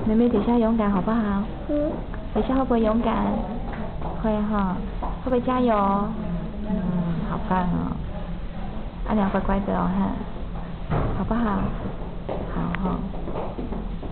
妹妹等下勇敢好不好？ 嗯。 等下会不会勇敢？会哈，会不会加油？好棒哦！啊，你要乖乖的哦哈，好不好？好哈。